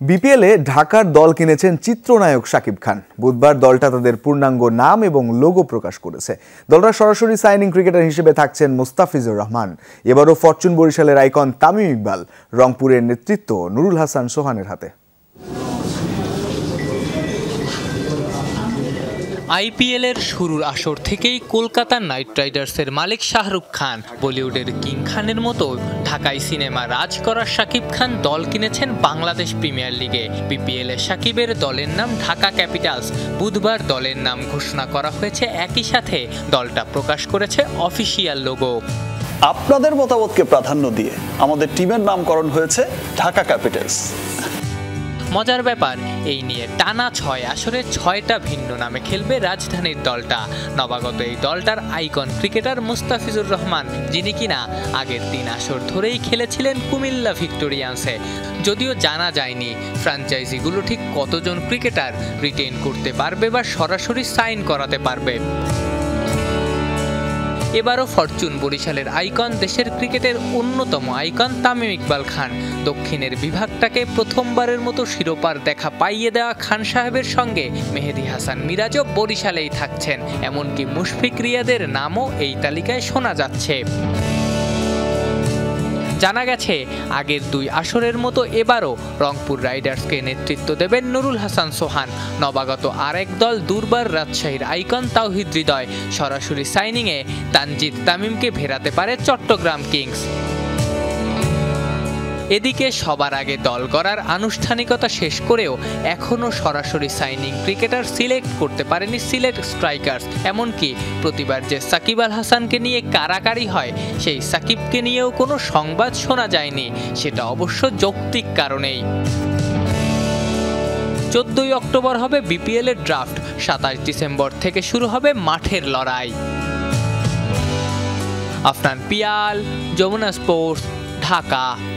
বিপিএলে ঢাকার দল কিনেছেন চিত্রনায়ক শাকিব খান। বুধবার দলটা তাদের পূর্ণাঙ্গ নাম এবং লোগো প্রকাশ করেছে। দলটা সরাসরি সাইনিং ক্রিকেটার হিসেবে থাকছেন মুস্তাফিজুর রহমান। এবারও ফরচুন বরিশালের আইকন তামিম ইকবাল, রংপুরের নেতৃত্ব নুরুল হাসান সোহানের হাতে। আইপিএলের শুরুর আসর থেকেই কলকাতা নাইট রাইডার্সের মালিক শাহরুখ খান, বলিউডের কিং খানের মতো ঢাকাই সিনেমা রাজ করা শাকিব খান দল কিনেছেন বাংলাদেশ প্রিমিয়ার লিগে। বিপিএলে শাকিবের দলের নাম ঢাকা ক্যাপিটালস। বুধবার দলের নাম ঘোষণা করা হয়েছে, একই সাথে দলটা প্রকাশ করেছে অফিসিয়াল লোগো। আপনাদের মতামতকে প্রাধান্য দিয়ে আমাদের টিমের নামকরণ হয়েছে ঢাকা ক্যাপিটালস। মজার ব্যাপার, এই নিয়ে টানা ৬ আসরে ৬টা ভিন্ন নামে খেলবে রাজধানীর দলটা। নবাগত এই দলটার আইকন ক্রিকেটার মুস্তাফিজুর রহমান, যিনি কিনা আগের ৩ আসর ধরেই খেলেছিলেন কুমিল্লা ভিক্টোরিয়ান্সে। যদিও জানা যায়নি ফ্র্যাঞ্চাইজিগুলো ঠিক কতজন ক্রিকেটার রিটেইন করতে পারবে বা সরাসরি সাইন করাতে পারবে। এবারও ফরচুন বরিশালের আইকন, দেশের ক্রিকেটের অন্যতম আইকন তামিম ইকবাল খান। দক্ষিণের বিভাগটাকে প্রথমবারের মতো শিরোপার দেখা পাইয়ে দেওয়া খান সাহেবের সঙ্গে মেহেদী হাসান মিরাজও বরিশালেই থাকছেন। এমনকি মুশফিক রিয়াদের নামও এই তালিকায় শোনা যাচ্ছে। জানা গেছে, আগের ২ আসরের মতো এবারও রংপুর রাইডার্সকে নেতৃত্ব দেবেন নুরুল হাসান সোহান। নবাগত আরেক দল দুর্বার রাজশাহীর আইকন তাওহিদ হৃদয়। সরাসরি সাইনিংয়ে তানজিদ তামিমকে ফেরাতে পারে চট্টগ্রাম কিংস। এদিকে সবার আগে দল গড়ার আনুষ্ঠানিকতা শেষ করেও এখনও সরাসরি সাইনিং ক্রিকেটার সিলেক্ট করতে পারেনি সিলেট স্ট্রাইকার্স। এমনকি প্রতিবার যে সাকিব আল হাসানকে নিয়ে কারাকারি হয়, সেই সাকিবকে নিয়েও কোনো সংবাদ শোনা যায়নি। সেটা অবশ্য যৌক্তিক কারণেই। ১৪ই অক্টোবর হবে বিপিএলের ড্রাফট। ২৭ ডিসেম্বর থেকে শুরু হবে মাঠের লড়াই। আফনান পিয়াল, যমুনা স্পোর্টস, ঢাকা।